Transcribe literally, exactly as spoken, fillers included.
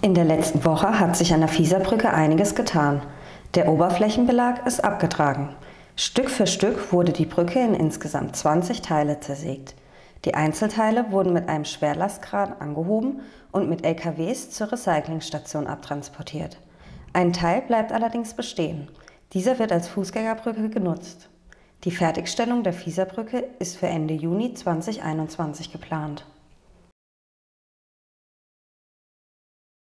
In der letzten Woche hat sich an der Fieserbrücke einiges getan. Der Oberflächenbelag ist abgetragen. Stück für Stück wurde die Brücke in insgesamt zwanzig Teile zersägt. Die Einzelteile wurden mit einem Schwerlastkran angehoben und mit L K Ws zur Recyclingstation abtransportiert. Ein Teil bleibt allerdings bestehen. Dieser wird als Fußgängerbrücke genutzt. Die Fertigstellung der Fieserbrücke ist für Ende Juni zweitausendeinundzwanzig geplant.